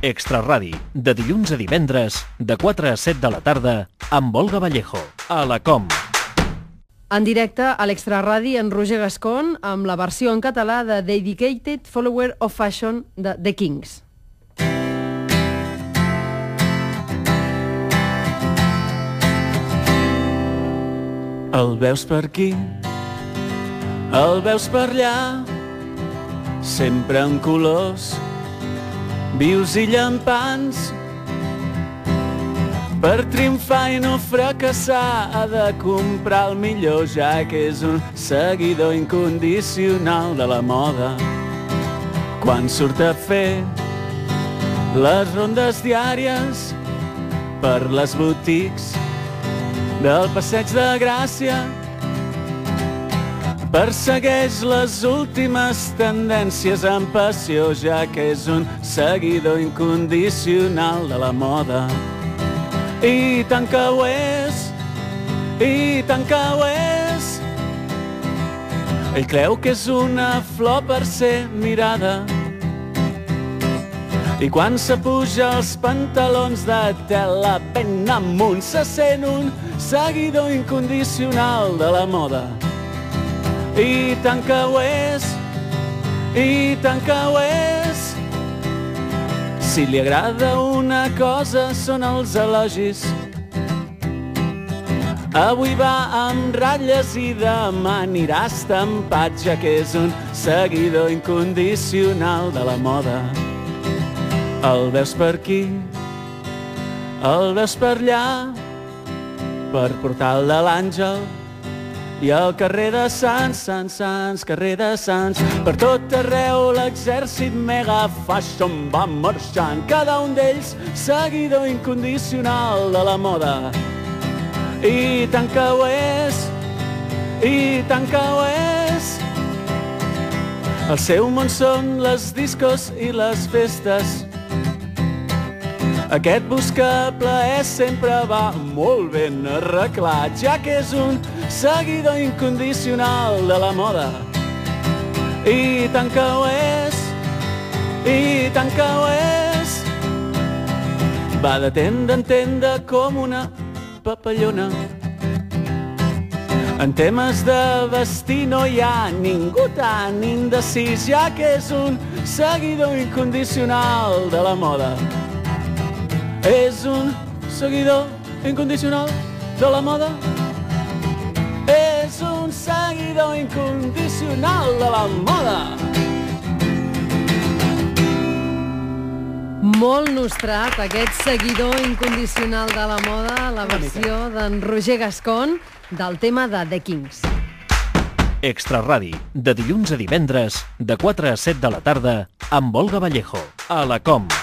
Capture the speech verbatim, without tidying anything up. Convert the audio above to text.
Extraradi, de dilluns a divendres, de quatre a set de la tarda, amb Olga Vallejo, a la Com. En directe a l'Extraradi, en Roger Gascon, amb la versió en català de Dedicated Follower of Fashion de The Kings. El veus per aquí, el veus per allà, sempre en colors vius i llampants. Per triomfar i no fracassar ha de comprar el millor, ja que és un seguidor incondicional de la moda. Quan surt a fer les rondes diàries per les botics del Passeig de Gràcia, persegueix les últimes tendències amb passió, ja que és un seguidor incondicional de la moda. I tant que ho és, i tant que ho és. Ell creu que és una flor per ser mirada, i quan s'apuja els pantalons de tela ben amunt se sent un seguidor incondicional de la moda. I tant que ho és, i tant que ho és. Si li agrada una cosa són els elogis. Avui va amb ratlles i demà anirà estampat, ja que és un seguidor incondicional de la moda. El veus per aquí, el veus per allà, per Portal de l'Àngel i al carrer de Sants, Sants, Sants, carrer de Sants. Per tot arreu l'exèrcit mega fashion va marxant, cada un d'ells seguidor incondicional de la moda. I tant que ho és, i tant que ho és. El seu món són les discos i les festes. Aquest busca plaer sempre va molt ben arreglat, ja que és un seguidor incondicional de la moda. I tant que ho és, i tant que ho és. Va de tenda en tenda com una papallona. En temes de vestir no hi ha ningú tan indecís, ja que és un seguidor incondicional de la moda. És un seguidor incondicional de la moda. És un seguidor incondicional de la moda. Molt nostrat, aquest seguidor incondicional de la moda, la versió d'en Roger Gascon del tema de The Kings. Extraradi, de dilluns a divendres, de quatre a set de la tarda, amb Olga Vallejo, a la Com.